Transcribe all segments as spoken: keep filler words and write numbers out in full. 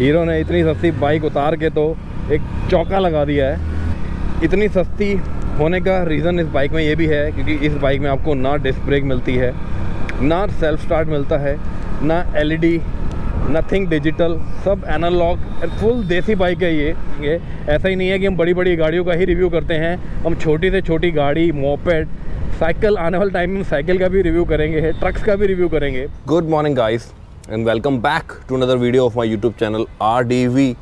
Hero ने इतनी सस्ती बाइक उतार के तो एक चौका लगा दिया है। इतनी सस्ती होने का रीज़न इस बाइक में ये भी है क्योंकि इस बाइक में आपको ना डिस्क ब्रेक मिलती है, ना सेल्फ स्टार्ट मिलता है, ना एलईडी, नथिंग डिजिटल, सब एनालॉग, फुल देसी बाइक है ये ये ऐसा ही नहीं है कि हम बड़ी बड़ी गाड़ियों का ही रिव्यू करते हैं, हम छोटी से छोटी गाड़ी, मोपेड, साइकिल, आने वाले टाइम में साइकिल का भी रिव्यू करेंगे, ट्रक्स का भी रिव्यू करेंगे। Good morning guys and welcome back to another video of my YouTube channel R D V.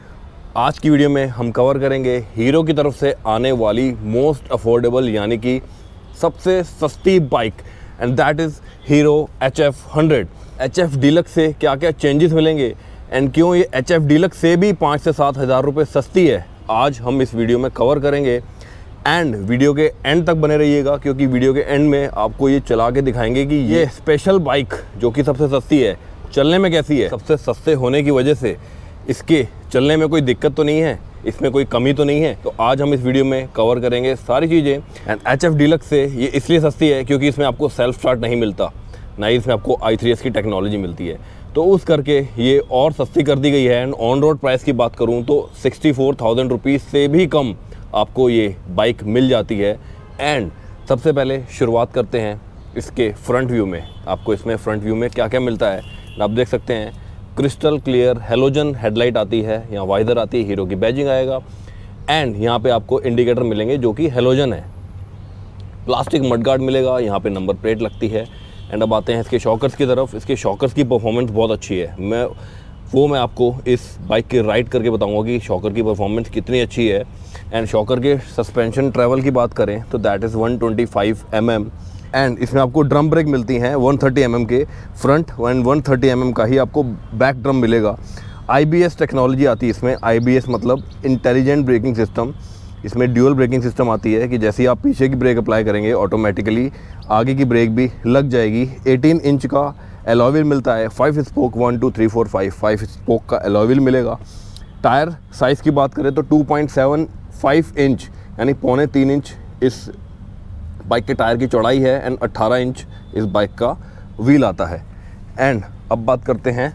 आज की वीडियो में हम कवर करेंगे हीरो की तरफ से आने वाली मोस्ट अफोर्डेबल यानी कि सबसे सस्ती bike, and that is Hero H F hundred. H F Deluxe से क्या क्या चेंजेस मिलेंगे एंड क्यों ये एच एफ डीलक्स से भी पाँच से सात हज़ार रुपये सस्ती है, आज हम इस वीडियो में कवर करेंगे। एंड वीडियो के एंड तक बने रहिएगा क्योंकि वीडियो के एंड में आपको ये चला के दिखाएंगे कि ये स्पेशल बाइक जो कि सबसे सस्ती है, चलने में कैसी है। सबसे सस्ते होने की वजह से इसके चलने में कोई दिक्कत तो नहीं है, इसमें कोई कमी तो नहीं है। तो आज हम इस वीडियो में कवर करेंगे सारी चीज़ें। एंड एच एफ डीलक्स से ये इसलिए सस्ती है क्योंकि इसमें आपको सेल्फ स्टार्ट नहीं मिलता, ना ही इसमें आपको आई थ्री एस की टेक्नोलॉजी मिलती है, तो उस करके ये और सस्ती कर दी गई है। एंड ऑन रोड प्राइस की बात करूँ तो सिक्सटी फोर थाउजेंड रुपीज़ से भी कम आपको ये बाइक मिल जाती है। एंड सबसे पहले शुरुआत करते हैं इसके फ्रंट व्यू में। आपको इसमें फ्रंट व्यू में क्या क्या मिलता है आप देख सकते हैं। क्रिस्टल क्लियर हेलोजन हेडलाइट आती है, यहाँ वाइजर आती है, हीरो की बैजिंग आएगा, एंड यहाँ पे आपको इंडिकेटर मिलेंगे जो कि हेलोजन है। प्लास्टिक मडगार्ड मिलेगा, यहाँ पे नंबर प्लेट लगती है। एंड अब आते हैं इसके शॉकर्स की तरफ। इसके शॉकर्स की परफॉर्मेंस बहुत अच्छी है, मैं वो मैं आपको इस बाइक के राइड करके बताऊंगा कि शॉकर की परफॉर्मेंस कितनी अच्छी है। एंड शॉकर के सस्पेंशन ट्रैवल की बात करें तो that is one twenty five M M, and इसमें आपको ड्रम ब्रेक मिलती हैं वन थर्टी एम एम के front and one thirty M M का ही आपको बैक ड्रम मिलेगा। आई बी एस टेक्नोलॉजी आती है इसमें, आई बी एस मतलब इंटेलिजेंट ब्रेकिंग सिस्टम। इसमें ड्यूअल ब्रेकिंग सिस्टम आती है कि जैसे ही आप पीछे की ब्रेक अप्लाई करेंगे ऑटोमेटिकली आगे की ब्रेक भी लग जाएगी। एटीन इंच का अलॉय व्हील मिलता है, five spoke one two three four five five spoke का अलॉय व्हील मिलेगा। टायर साइज़ की बात करें तो two point seven five inch यानी पौने तीन इंच इस बाइक के टायर की चौड़ाई है, एंड अट्ठारह इंच इस बाइक का व्हील आता है। एंड अब बात करते हैं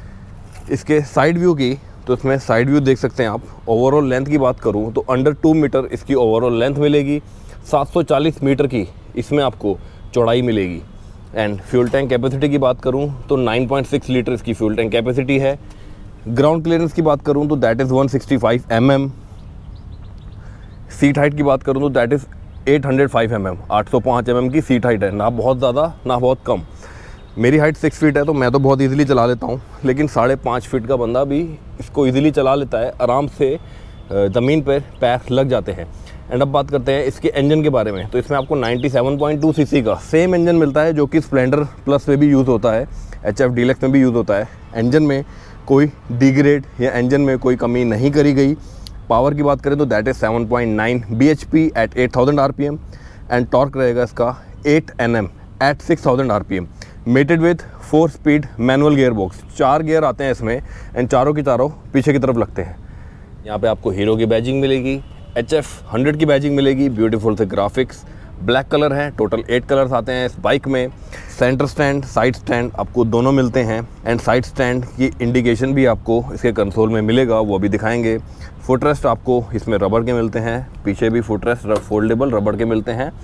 इसके साइड व्यू की, तो इसमें साइड व्यू देख सकते हैं आप। ओवरऑल लेंथ की बात करूं तो अंडर टू मीटर इसकी ओवरऑल लेंथ मिलेगी, सात सौ चालीस मीटर की इसमें आपको चौड़ाई मिलेगी। एंड फ्यूल टैंक कैपेसिटी की बात करूं तो नाइन पॉइंट सिक्स लीटर इसकी फ्यूल टैंक कैपेसिटी है। ग्राउंड क्लियरेंस की बात करूं तो that is one sixty five M M. Seat height की बात करूं तो that is eight hundred five M M, आठ सौ पाँच एम एम की सीट हाइट है, ना बहुत ज़्यादा ना बहुत कम। मेरी हाइट सिक्स फीट है तो मैं तो बहुत इजीली चला लेता हूँ, लेकिन साढ़े पाँच फीट का बंदा भी इसको इजीली चला लेता है, आराम से ज़मीन पर पैर लग जाते हैं। एंड अब बात करते हैं इसके इंजन के बारे में, तो इसमें आपको ninety seven point two CC का सेम इंजन मिलता है जो कि स्प्लेंडर प्लस में भी यूज़ होता है, एच एफ डीलक्स में भी यूज़ होता है। इंजन में कोई डिग्रेड या इंजन में कोई कमी नहीं करी गई। पावर की बात करें तो that is seven point nine B H P at eight thousand R P M, and torque रहेगा इसका eight N M at six thousand R P M. Mated with four speed manual gear box, चार गियर आते हैं इसमें, and चारों की चारों पीछे की तरफ लगते हैं। यहाँ पे आपको हीरो की बैजिंग मिलेगी, एच एफ हंड्रेड की बैजिंग मिलेगी, ब्यूटीफुल से ग्राफिक्स, ब्लैक कलर है। टोटल एट कलर्स आते हैं इस बाइक में। सेंटर स्टैंड, साइड स्टैंड आपको दोनों मिलते हैं, एंड साइड स्टैंड की इंडिकेशन भी आपको इसके कंसोल में मिलेगा, वो भी दिखाएंगे। फुटरेस्ट आपको इसमें रबड़ के मिलते हैं, पीछे भी फुटरेस्ट फोल्डेबल रबड़ के मिलते हैं।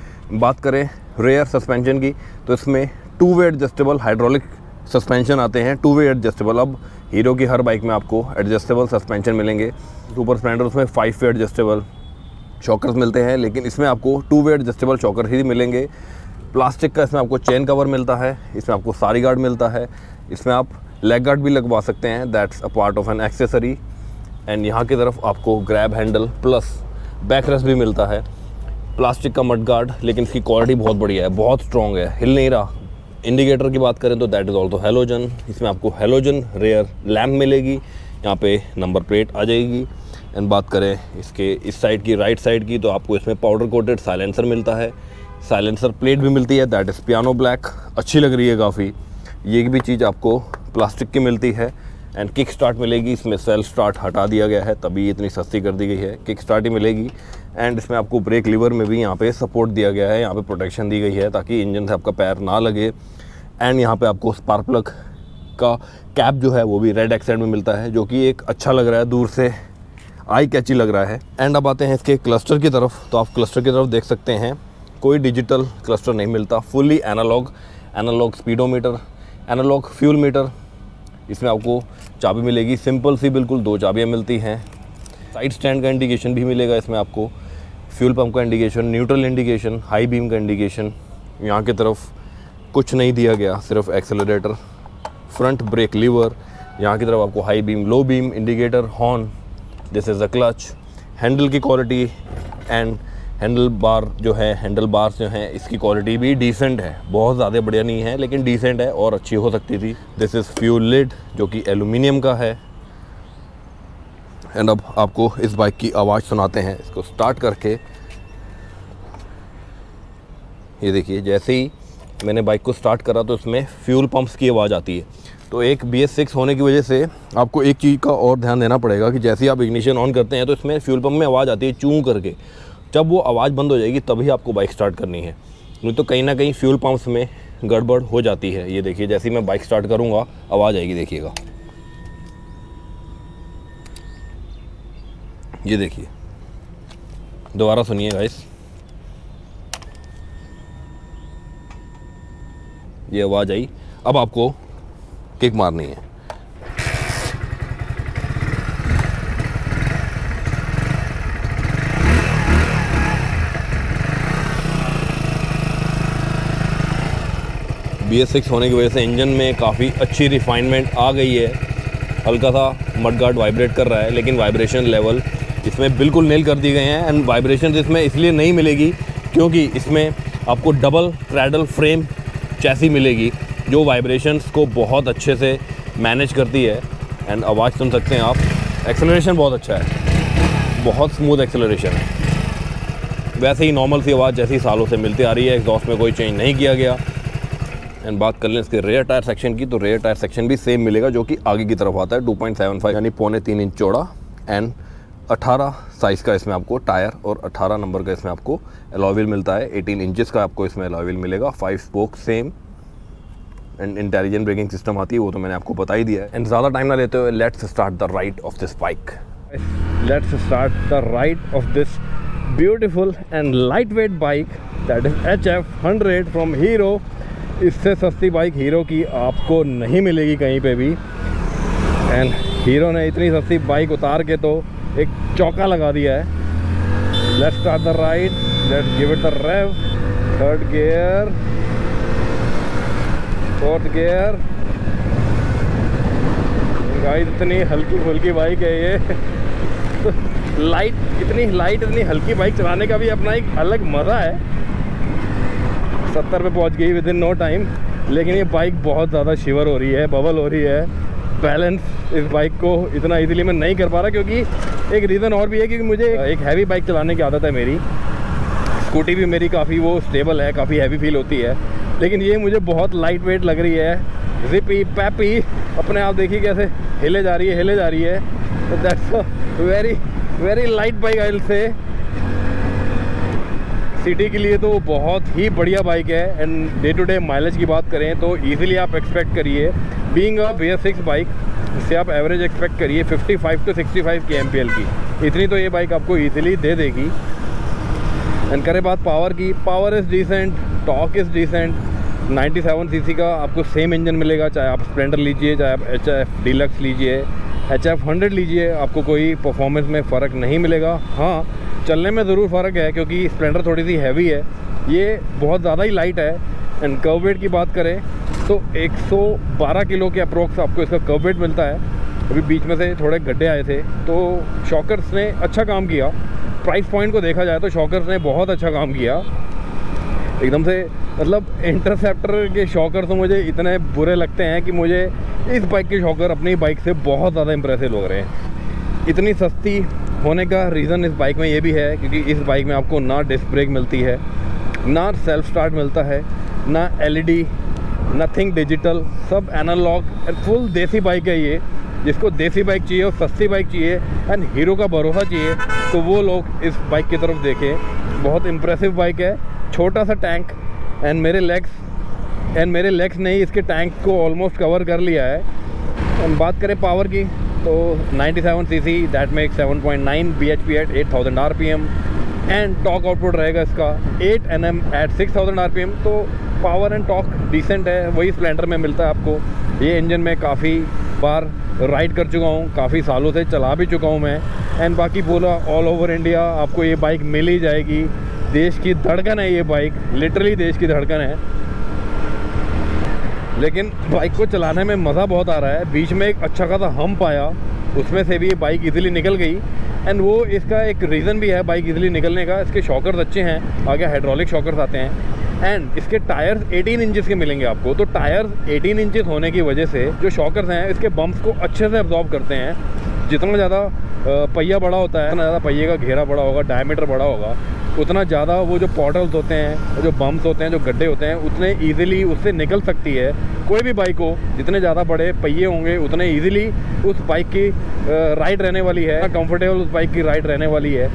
बात करें रेयर सस्पेंशन की तो इसमें two way adjustable hydraulic suspension आते हैं, टू वे एडजस्टेबल। अब हीरो की हर बाइक में आपको एडजस्टेबल सस्पेंशन मिलेंगे। सुपर स्प्लेंडर उसमें फाइव वे एडजस्टेबल शॉकर्स मिलते हैं, लेकिन इसमें आपको टू वे एडजस्टेबल शॉकर ही मिलेंगे। प्लास्टिक का इसमें आपको चेन कवर मिलता है, इसमें आपको सारी गार्ड मिलता है, इसमें आप लेग गार्ड भी लगवा सकते हैं, that's a part of an accessory. And यहाँ की तरफ आपको grab handle plus back rest भी मिलता है। प्लास्टिक का मड गार्ड, लेकिन इसकी क्वालिटी बहुत बढ़िया है, बहुत स्ट्रॉन्ग है, हिल नहीं रहा। इंडिकेटर की बात करें तो दैट इज़ ऑल्सो हेलोजन, इसमें आपको हेलोजन रेयर लैम्प मिलेगी, यहाँ पे नंबर प्लेट आ जाएगी। एंड बात करें इसके इस साइड की, राइट साइड की, तो आपको इसमें पाउडर कोटेड साइलेंसर मिलता है, साइलेंसर प्लेट भी मिलती है, दैट इज़ पियानो ब्लैक, अच्छी लग रही है काफ़ी। ये भी चीज़ आपको प्लास्टिक की मिलती है। एंड किक स्टार्ट मिलेगी, इसमें सेल्फ स्टार्ट हटा दिया गया है तभी इतनी सस्ती कर दी गई है, किक स्टार्ट ही मिलेगी। एंड इसमें आपको ब्रेक लीवर में भी यहाँ पे सपोर्ट दिया गया है, यहाँ पे प्रोटेक्शन दी गई है ताकि इंजन से आपका पैर ना लगे। एंड यहाँ पे आपको स्पार्क प्लग का कैप जो है वो भी रेड एक्सेंट में मिलता है, जो कि एक अच्छा लग रहा है, दूर से आई कैची लग रहा है। एंड अब आते हैं इसके क्लस्टर की तरफ। तो आप क्लस्टर की तरफ देख सकते हैं, कोई डिजिटल क्लस्टर नहीं मिलता, fully analogue, analogue speedometer, analogue fuel meter. इसमें आपको चाबी मिलेगी, सिंपल सी बिल्कुल दो चाबियाँ मिलती हैं। साइड स्टैंड का इंडिकेशन भी मिलेगा इसमें आपको, फ्यूल पंप का indication, neutral indication, high beam का इंडिकेशन। यहाँ की तरफ कुछ नहीं दिया गया, सिर्फ एक्सेलरेटर, फ्रंट ब्रेक लीवर। यहाँ की तरफ आपको high beam, low beam indicator, horn, this is a clutch. Handle की क्वालिटी एंड हैंडल बार जो है, हैंडल बार्स जो हैं, इसकी क्वालिटी भी डिसेंट है, बहुत ज़्यादा बढ़िया नहीं है लेकिन डिसेंट है और अच्छी हो सकती थी। दिस इज़ फ्यूल लिड जो कि एल्यूमिनियम का है। एंड अब आपको इस बाइक की आवाज़ सुनाते हैं, इसको स्टार्ट करके। ये देखिए, जैसे ही मैंने बाइक को स्टार्ट करा तो इसमें फ्यूल पंप्स की आवाज़ आती है। तो एक बी एस सिक्स होने की वजह से आपको एक चीज़ का और ध्यान देना पड़ेगा कि जैसे ही आप इग्निशन ऑन करते हैं तो इसमें फ्यूल पंप में आवाज़ आती है चूं करके। जब वो आवाज़ बंद हो जाएगी तभी आपको बाइक स्टार्ट करनी है, नहीं तो कहीं ना कहीं फ्यूल पंप्स में गड़बड़ हो जाती है। ये देखिए, जैसे ही मैं बाइक स्टार्ट करूँगा आवाज़ आएगी, देखिएगा। ये देखिए, दोबारा सुनिए गाइस, ये आवाज़ आई। अब आपको किक मारनी है। बी एस सिक्स होने की वजह से इंजन में काफ़ी अच्छी रिफाइनमेंट आ गई है। हल्का सा मडगार्ड वाइब्रेट कर रहा है, लेकिन वाइब्रेशन लेवल इसमें बिल्कुल नेल कर दिए गए हैं। एंड वाइब्रेशन इसमें इसलिए नहीं मिलेगी क्योंकि इसमें आपको डबल क्रैडल फ्रेम चैसी मिलेगी, जो वाइब्रेशंस को बहुत अच्छे से मैनेज करती है। एंड आवाज़ सुन सकते हैं आप, एक्सेलरेशन बहुत अच्छा है, बहुत स्मूथ एक्सेलरेशन है। वैसे ही नॉर्मल सी आवाज़ जैसी सालों से मिलती आ रही है, एग्जॉस्ट में कोई चेंज नहीं किया गया। एंड बात कर लें इसके रेयर टायर सेक्शन की, तो रेयर टायर सेक्शन भी सेम मिलेगा, जो कि आगे की तरफ आता है। टू पॉइंट सेवन फाइव यानी पौने तीन इंच चौड़ा एंड अठारह साइज़ का इसमें आपको टायर और अठारह नंबर का इसमें आपको अलॉय व्हील मिलता है। अठारह इंचेस का आपको इसमें अलॉय व्हील मिलेगा। Five spoke same and intelligent braking system आती है, वो तो मैंने आपको बता ही दिया है। एंड ज़्यादा टाइम ना लेते हुए let's start the ride of this bike. Let's start the ride of this beautiful and light weight bike, that is H F hundred from Hero. इससे सस्ती बाइक हीरो की आपको नहीं मिलेगी कहीं पे भी। एंड हीरो ने इतनी सस्ती बाइक उतार के तो एक चौका लगा दिया है। Let's start the ride, let's give it the rev. Third gear, fourth gear. Guys इतनी हल्की फुल्की बाइक है ये। तो लाइट, इतनी लाइट इतनी हल्की बाइक चलाने का भी अपना एक अलग मज़ा है। सत्तर पे पहुंच गई विद इन नो टाइम, लेकिन ये बाइक बहुत ज़्यादा शिवर हो रही है, बबल हो रही है। बैलेंस इस बाइक को इतना इजीली मैं नहीं कर पा रहा, क्योंकि एक रीज़न और भी है, क्योंकि मुझे एक हैवी बाइक चलाने की आदत है मेरी। स्कूटी भी मेरी काफ़ी वो स्टेबल है, काफ़ी हैवी फील होती है, लेकिन ये मुझे बहुत लाइट वेट लग रही है। जिपी पैपी, अपने आप देखिए कैसे हिले जा रही है, हिले जा रही है। तो that's a very very light bike I will say. City के लिए तो बहुत ही बढ़िया बाइक है। And day to day mileage की बात करें तो इजीली आप एक्सपेक्ट करिए, being a B S six bike, इससे आप एवरेज एक्सपेक्ट करिए पचपन to sixty five K M P L की। इतनी तो ये बाइक आपको इजीली दे देगी। एंड करें बात पावर की, power is decent, torque is decent. सत्तानवे सीसी का आपको सेम इंजन मिलेगा, चाहे आप स्प्लेंडर लीजिए, चाहे आप एच एफ डीलक्स लीजिए, एच एफ हंड्रेड लीजिए, आपको कोई परफॉर्मेंस में फ़र्क नहीं मिलेगा। हाँ, चलने में ज़रूर फ़र्क है, क्योंकि स्प्लेंडर थोड़ी सी हैवी है, ये बहुत ज़्यादा ही लाइट है। एंड कर्व वेट की बात करें तो एक सौ बारह किलो के अप्रोक्स आपको इसका कर्व वेट मिलता है। अभी बीच में से थोड़े गड्ढे आए थे, तो शॉकर्स ने अच्छा काम किया। प्राइस पॉइंट को देखा जाए तो शॉकर्स ने बहुत अच्छा काम किया एकदम से। मतलब इंटरसेप्टर के शॉकर तो मुझे इतने बुरे लगते हैं कि मुझे इस बाइक के शॉकर अपनी बाइक से बहुत ज़्यादा इंप्रेसिव लग रहे हैं। इतनी सस्ती होने का रीज़न इस बाइक में ये भी है, क्योंकि इस बाइक में आपको ना डिस्क ब्रेक मिलती है, ना सेल्फ स्टार्ट मिलता है, ना L E D, nothing digital, सब analogue and full desi bike है ये। जिसको देसी बाइक चाहिए और सस्ती बाइक चाहिए एंड हीरो का भरोसा चाहिए, तो वो लोग इस बाइक की तरफ देखें। बहुत इम्प्रेसिव बाइक है, छोटा सा टैंक एंड मेरे लेग्स एंड मेरे लेग्स ने ही इसके टैंक को ऑलमोस्ट कवर कर लिया है। हम बात करें पावर की तो ninety seven C C that make seven point nine B H P at eight thousand R P M and torque output रहेगा इसका eight N M at six thousand R P M. तो power and torque decent है, वही Splendor में मिलता है आपको। ये इंजन में काफ़ी बार राइड कर चुका हूँ, काफ़ी सालों से चला भी चुका हूँ मैं। एंड बाकी बोला ऑल ओवर इंडिया आपको ये बाइक मिल ही जाएगी। देश की धड़कन है ये बाइक, लिटरली देश की धड़कन है। लेकिन बाइक को चलाने में मज़ा बहुत आ रहा है। बीच में एक अच्छा खासा हम्प आया, उसमें से भी ये बाइक इजीली निकल गई। एंड वो इसका एक रीज़न भी है बाइक इजीली निकलने का, इसके शॉकर्स अच्छे हैं, आगे हाइड्रोलिक शॉकर्स आते हैं। एंड इसके टायर्स अठारह इंचेस के मिलेंगे आपको। तो टायर्स अठारह इंचेस होने की वजह से जो शॉकर्स हैं इसके बम्प्स को अच्छे से एब्जॉर्ब करते हैं। जितना ज़्यादा पहिया बड़ा होता है, उतना ज़्यादा पहिए का घेरा बड़ा होगा, डायमीटर बड़ा होगा, उतना ज़्यादा वो जो पॉटल्स होते हैं, जो बम्प्स होते हैं, जो गड्ढे होते हैं, उतने ईजिली उससे निकल सकती है कोई भी बाइक हो। जितने ज़्यादा बड़े पहिए होंगे उतने ईजिली उस बाइक की राइड रहने वाली है, कंफर्टेबल उस बाइक की राइड रहने वाली है।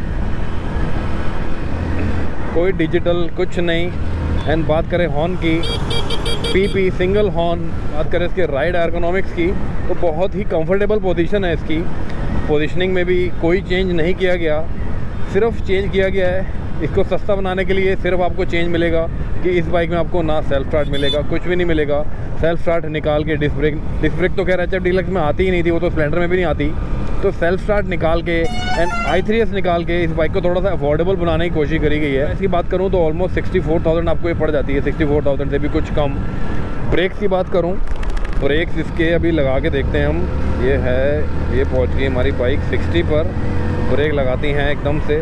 कोई डिजिटल कुछ नहीं। एंड बात करें हॉर्न की, पी पी सिंगल हॉर्न। बात करें इसके राइड एर्गोनॉमिक्स की तो बहुत ही कंफर्टेबल पोजीशन है इसकी। पोजीशनिंग में भी कोई चेंज नहीं किया गया, सिर्फ चेंज किया गया है इसको सस्ता बनाने के लिए। सिर्फ आपको चेंज मिलेगा कि इस बाइक में आपको ना सेल्फ स्टार्ट मिलेगा, कुछ भी नहीं मिलेगा। सेल्फ स्टार्ट निकाल के डिस्क ब्रेक डिस्क ब्रेक तो खैर एच एफ डीलक्स में आती ही नहीं थी, वो तो स्प्लेंडर में भी नहीं आती। तो सेल्फ स्टार्ट निकाल के एंड आई थ्री एस निकाल के इस बाइक को थोड़ा सा अफोर्डेबल बनाने की कोशिश करी गई है। इसकी बात करूँ तो ऑलमोस्ट सिक्सटी फोर थाउजेंड आपको ये पड़ जाती है, सिक्सटी फोर थाउजेंड से भी कुछ कम। ब्रेक्स की बात करूँ, ब्रेक्स इसके अभी लगा के देखते हैं हम। ये है, ये पहुँच गई हमारी बाइक सिक्सटी पर। ब्रेक लगाती हैं एकदम से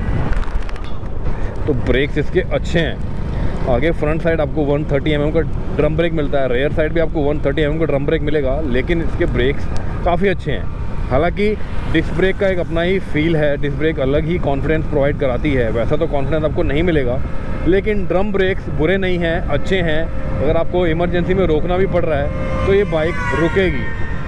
तो ब्रेक्स इसके अच्छे हैं। आगे फ्रंट साइड आपको वन थर्टी एम एम का ड्रम ब्रेक मिलता है, रेयर साइड भी आपको वन थर्टी एम एम का ड्रम ब्रेक मिलेगा। लेकिन इसके ब्रेक्स काफ़ी अच्छे हैं। हालांकि डिस्क ब्रेक का एक अपना ही फील है, डिस्क ब्रेक अलग ही कॉन्फिडेंस प्रोवाइड कराती है। वैसा तो कॉन्फिडेंस आपको नहीं मिलेगा, लेकिन ड्रम ब्रेक्स बुरे नहीं हैं, अच्छे हैं। अगर आपको इमरजेंसी में रोकना भी पड़ रहा है तो ये बाइक रुकेगी।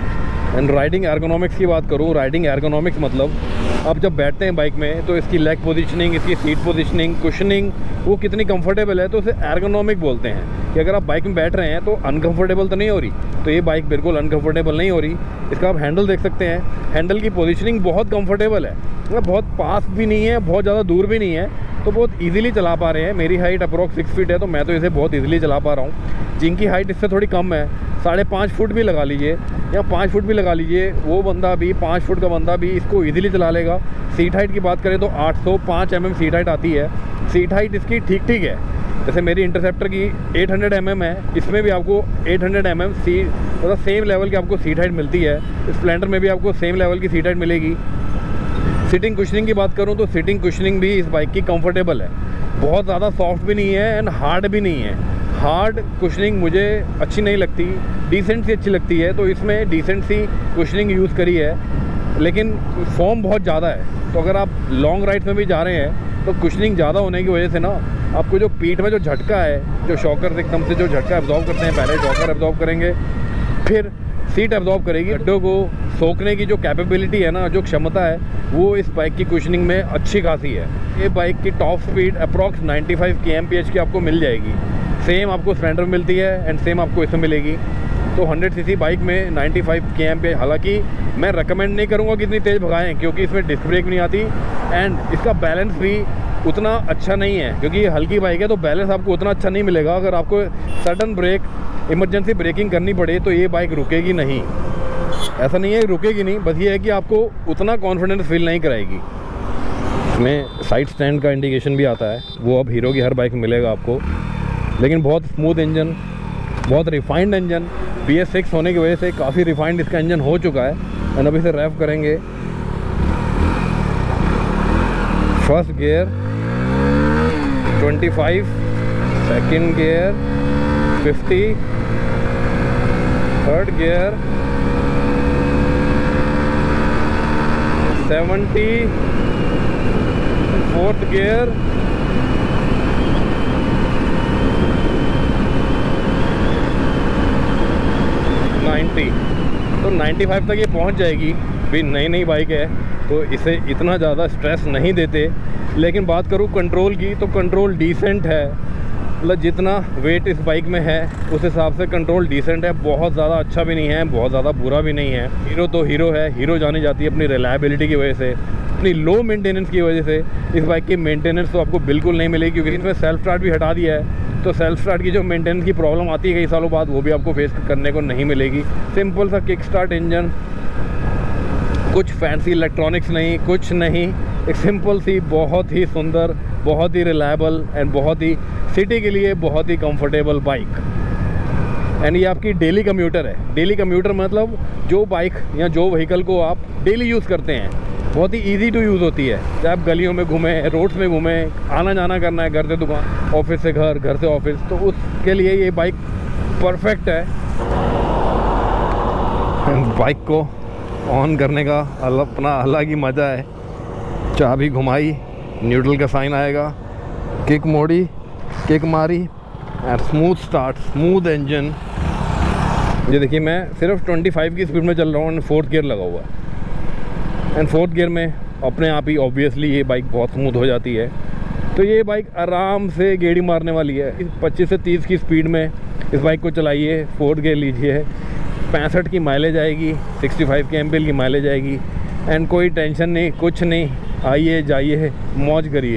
एंड राइडिंग एर्गोनॉमिक्स की बात करूँ, राइडिंग एर्गोनॉमिक्स मतलब आप जब बैठते हैं बाइक में तो इसकी लेग पोजीशनिंग, इसकी सीट पोजीशनिंग, कुशनिंग वो कितनी कंफर्टेबल है, तो उसे एर्गोनॉमिक बोलते हैं। कि अगर आप बाइक में बैठ रहे हैं तो अनकंफर्टेबल तो नहीं हो रही, तो ये बाइक बिल्कुल अनकंफर्टेबल नहीं हो रही। इसका आप हैंडल देख सकते हैं, हैंडल की पोजीशनिंग बहुत कंफर्टेबल है, मतलब बहुत पास भी नहीं है, बहुत ज़्यादा दूर भी नहीं है, तो बहुत इजीली चला पा रहे हैं। मेरी हाइट अप्रॉक्स सिक्स फीट है तो मैं तो इसे बहुत इजीली चला पा रहा हूँ। जिनकी हाइट इससे थोड़ी कम है, साढ़े पाँच फुट भी लगा लीजिए या पाँच फुट भी लगा लीजिए, वो बंदा भी, पाँच फुट का बंदा भी इसको इजीली चला लेगा। सीट हाइट की बात करें तो आठ सौ पाँच एम एम सीट हाइट आती है। सीट हाइट इसकी ठीक ठीक है, जैसे मेरी इंटरसेप्टर की एट हंड्रेड एम एम है, इसमें भी आपको eight hundred M M seat मतलब सेम लेवल की आपको सीट हाइट मिलती है। स्प्लेंडर में भी आपको सेम लेवल की सीट हाइट मिलेगी। सिटिंग कुशनिंग की बात करूं तो सिटिंग कुशनिंग भी इस बाइक की कंफर्टेबल है, बहुत ज़्यादा सॉफ्ट भी नहीं है एंड हार्ड भी नहीं है। हार्ड कुशनिंग मुझे अच्छी नहीं लगती, डिसेंट सी अच्छी लगती है, तो इसमें डिसेंट सी कुशनिंग यूज़ करी है। लेकिन फॉर्म बहुत ज़्यादा है, तो अगर आप लॉन्ग राइड्स में भी जा रहे हैं तो कुशनिंग ज़्यादा होने की वजह से ना आपको जो पीठ में जो झटका है, जो शॉकर एकदम से जो झटका एब्जॉर्ब करते हैं, पहले शॉकर एब्जॉर्ब करेंगे फिर सीट एब्जॉर्ब करेगी। गड्ढों को सोखने की जो कैपेबिलिटी है ना, जो क्षमता है, वो इस बाइक की कुशनिंग में अच्छी खासी है। ये बाइक की top speed approx ninety five K M P H की आपको मिल जाएगी। सेम आपको स्प्लेंडर में मिलती है एंड सेम आपको इसमें मिलेगी। तो हंड्रेड सी सी बाइक में ninety five K M P H, हालांकि मैं रेकमेंड नहीं करूँगा कि इतनी तेज़ भगाएं, क्योंकि इसमें डिस्क ब्रेक भी नहीं आती एंड इसका बैलेंस भी उतना अच्छा नहीं है, क्योंकि ये हल्की बाइक है तो बैलेंस आपको उतना अच्छा नहीं मिलेगा। अगर आपको सडन ब्रेक, इमरजेंसी ब्रेकिंग करनी पड़े तो ये बाइक रुकेगी नहीं। ऐसा नहीं है रुकेगी नहीं, बस ये है कि आपको उतना कॉन्फिडेंस फील नहीं कराएगी। इसमें साइड स्टैंड का इंडिकेशन भी आता है, वो अब हीरो की हर बाइक में मिलेगा आपको। लेकिन बहुत स्मूथ इंजन, बहुत refined engine, B S six होने की वजह से काफ़ी रिफाइंड इसका इंजन हो चुका है। एंड अभी इसे रैप करेंगे। First gear twenty five, second gear fifty, third gear seventy, fourth gear ninety. तो नाइन्टी फाइव तक ये पहुंच जाएगी। भी नई नई बाइक है तो इसे इतना ज़्यादा स्ट्रेस नहीं देते। लेकिन बात करूँ कंट्रोल की तो कंट्रोल डिसेंट है, मतलब जितना वेट इस बाइक में है उस हिसाब से कंट्रोल डिसेंट है, बहुत ज़्यादा अच्छा भी नहीं है, बहुत ज़्यादा बुरा भी नहीं है। हीरो तो हीरो है, हीरो जानी जाती है अपनी रिलायबिलिटी की वजह से, अपनी लो मेंटेनेंस की वजह से। इस बाइक की मेंटेनेंस तो आपको बिल्कुल नहीं मिलेगी, क्योंकि इसमें सेल्फ स्टार्ट भी हटा दिया है, तो सेल्फ स्टार्ट की जो मेंटेनेंस की प्रॉब्लम आती है कई सालों बाद, वो भी आपको फेस करने को नहीं मिलेगी। सिंपल सा किक स्टार्ट इंजन, कुछ फैंसी इलेक्ट्रॉनिक्स नहीं, कुछ नहीं, एक सिंपल सी बहुत ही सुंदर, बहुत ही रिलायबल एंड बहुत ही सिटी के लिए बहुत ही कंफर्टेबल बाइक। एंड ये आपकी डेली कम्यूटर है। डेली कम्यूटर मतलब जो बाइक या जो व्हीकल को आप डेली यूज़ करते हैं, बहुत ही इजी टू यूज़ होती है। चाहे आप गलियों में घूमें, रोड्स में घूमें, आना जाना करना है घर से दुकान, ऑफिस से घर, घर से ऑफिस, तो उसके लिए ये बाइक परफेक्ट है। बाइक को ऑन करने का अलग अपना अलग ही मज़ा है। चाबी घुमाई, न्यूट्रल का साइन आएगा, किक मोड़ी, किक मारी and smooth start, smooth engine. ये देखिए मैं सिर्फ पच्चीस की स्पीड में चल रहा हूँ, फोर्थ गियर लगा हुआ है एंड फोर्थ गियर में अपने आप ही ऑब्वियसली ये बाइक बहुत स्मूथ हो जाती है। तो ये बाइक आराम से गेड़ी मारने वाली है। पच्चीस से तीस की स्पीड में इस बाइक को चलाइए, फोर्थ गियर लीजिए, पैंसठ की माइलेज आएगी, पैंसठ के एम पी एल की माइलेज आएगी एंड कोई टेंशन नहीं, कुछ नहीं, आइए जाइए मौज करिए।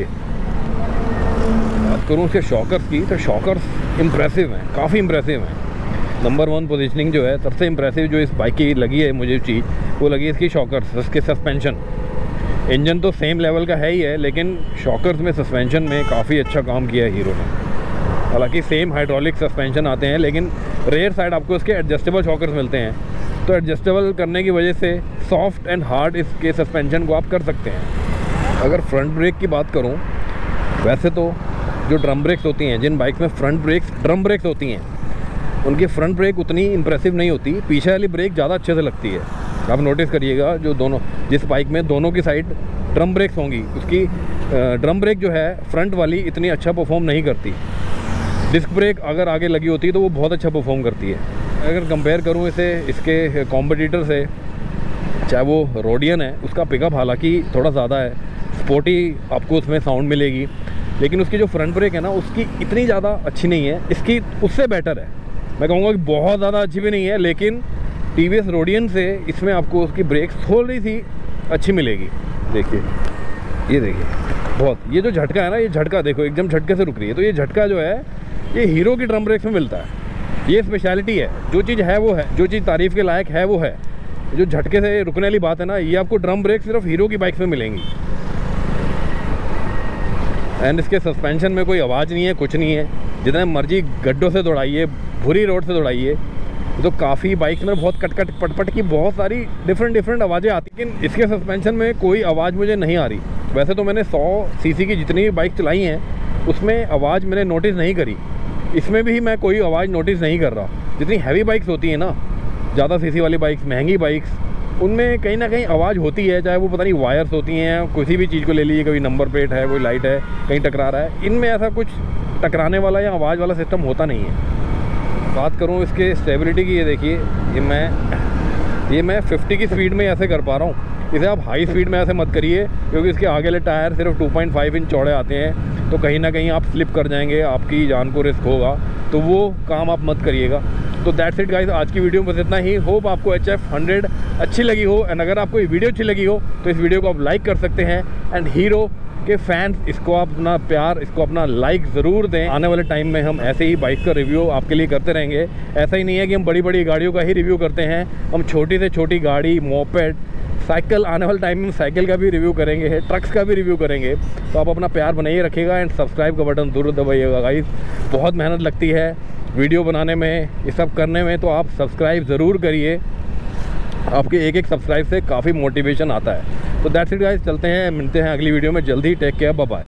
बात करूँ उसके शॉकर्स की, तो शॉकर्स इम्प्रेसिव हैं, काफ़ी इम्प्रेसिव हैं। नंबर वन पोजीशनिंग जो है सबसे इम्प्रेसिव जो इस बाइक की लगी है मुझे चीज़, वो लगी इसकी शॉकर्स, इसके सस्पेंशन। इंजन तो सेम लेवल का है ही है, लेकिन शॉकर्स में, सस्पेंशन में काफ़ी अच्छा काम किया है हीरो ने। हालांकि सेम हाइड्रोलिक सस्पेंशन आते हैं, लेकिन रेयर साइड आपको इसके एडजस्टेबल शॉकर्स मिलते हैं। तो एडजस्टेबल करने की वजह से सॉफ्ट एंड हार्ड इसके सस्पेंशन को आप कर सकते हैं। अगर फ्रंट ब्रेक की बात करूं, वैसे तो जो ड्रम ब्रेक्स होती हैं, जिन बाइक्स में फ्रंट ब्रेक्स ड्रम ब्रेक्स होती हैं, उनकी फ्रंट ब्रेक उतनी इंप्रेसिव नहीं होती, पीछे वाली ब्रेक ज़्यादा अच्छे से लगती है। आप नोटिस करिएगा, जो दोनों जिस बाइक में दोनों की साइड ड्रम ब्रेक्स होंगी, उसकी ड्रम ब्रेक जो है फ्रंट वाली इतनी अच्छा परफॉर्म नहीं करती। डिस्क ब्रेक अगर आगे लगी होती है तो वो बहुत अच्छा परफॉर्म करती है। अगर कंपेयर करूँ इसे इसके कॉम्पिटिटर से, चाहे वो रोडियन है, उसका पिकअप हालांकि थोड़ा ज़्यादा है, स्पोर्टी आपको उसमें साउंड मिलेगी, लेकिन उसकी जो फ्रंट ब्रेक है ना, उसकी इतनी ज़्यादा अच्छी नहीं है, इसकी उससे बेटर है। मैं कहूँगा कि बहुत ज़्यादा अच्छी भी नहीं है, लेकिन टी वी एस रोडियन से इसमें आपको उसकी ब्रेक थोड़ी सी अच्छी मिलेगी। देखिए, ये देखिए, बहुत, ये जो झटका है ना, ये झटका देखो एकदम झटके से रुक रही है। तो ये झटका जो है ये हीरो की ड्रम ब्रेक्स में मिलता है, ये स्पेशलिटी है। जो चीज़ है वो है, जो चीज़ तारीफ़ के लायक है वो है। जो झटके से रुकने वाली बात है ना, ये आपको ड्रम ब्रेक सिर्फ हीरो की बाइक्स में मिलेंगी। एंड इसके सस्पेंशन में कोई आवाज़ नहीं है, कुछ नहीं है, जितने मर्जी गड्ढों से दौड़ाइए, भूरी रोड से दौड़ाइए, तो काफ़ी बाइक्स में बहुत कट कट पट पट की बहुत सारी डिफरेंट डिफरेंट आवाज़ें आती हैं, लेकिन इसके सस्पेंशन में कोई आवाज़ मुझे नहीं आ रही। वैसे तो मैंने सौ सीसी की जितनी भी बाइक चलाई हैं उसमें आवाज़ मैंने नोटिस नहीं करी, इसमें भी मैं कोई आवाज़ नोटिस नहीं कर रहा। जितनी हैवी बाइक्स होती हैं ना, ज़्यादा सीसी वाली बाइक्स, महंगी बाइक्स, उनमें कहीं ना कहीं आवाज़ होती है, चाहे वो पता नहीं वायर्स होती हैं, किसी भी चीज़ को ले लीजिए, कोई नंबर प्लेट है, कोई लाइट है, कहीं टकरा रहा है। इनमें ऐसा कुछ टकराने वाला या आवाज़ वाला सिस्टम होता नहीं है। बात करूँ इसके स्टेबिलिटी की, ये देखिए, ये मैं ये मैं पचास की स्पीड में ऐसे कर पा रहा हूँ। इसे आप हाई स्पीड में ऐसे मत करिए, क्योंकि इसके आगे वाले टायर सिर्फ टू पॉइंट फाइव इंच चौड़े आते हैं, तो कहीं ना कहीं आप स्लिप कर जाएंगे, आपकी जान को रिस्क होगा, तो वो काम आप मत करिएगा। तो दैट्स इट गाइस, आज की वीडियो में बस इतना ही। होप आपको एच एफ हंड्रेड अच्छी लगी हो, एंड अगर आपको ये वीडियो अच्छी लगी हो तो इस वीडियो को आप लाइक कर सकते हैं। एंड हीरो के फैंस, इसको आप अपना प्यार, इसको अपना लाइक ज़रूर दें। आने वाले टाइम में हम ऐसे ही बाइक का रिव्यू आपके लिए करते रहेंगे। ऐसा ही नहीं है कि हम बड़ी बड़ी गाड़ियों का ही रिव्यू करते हैं, हम छोटी से छोटी गाड़ी, मोपेड, साइकिल, आने वाले टाइम में साइकिल का भी रिव्यू करेंगे, ट्रक्स का भी रिव्यू करेंगे। तो आप अपना प्यार बनाइए रखिएगा एंड सब्सक्राइब का बटन ज़रूर दबाइएगा गाइस। बहुत मेहनत लगती है वीडियो बनाने में, ये सब करने में, तो आप सब्सक्राइब ज़रूर करिए। आपके एक एक सब्सक्राइब से काफ़ी मोटिवेशन आता है। तो दैट्स इट गाइस, चलते हैं, मिलते हैं अगली वीडियो में जल्दी। Take care, bye bye.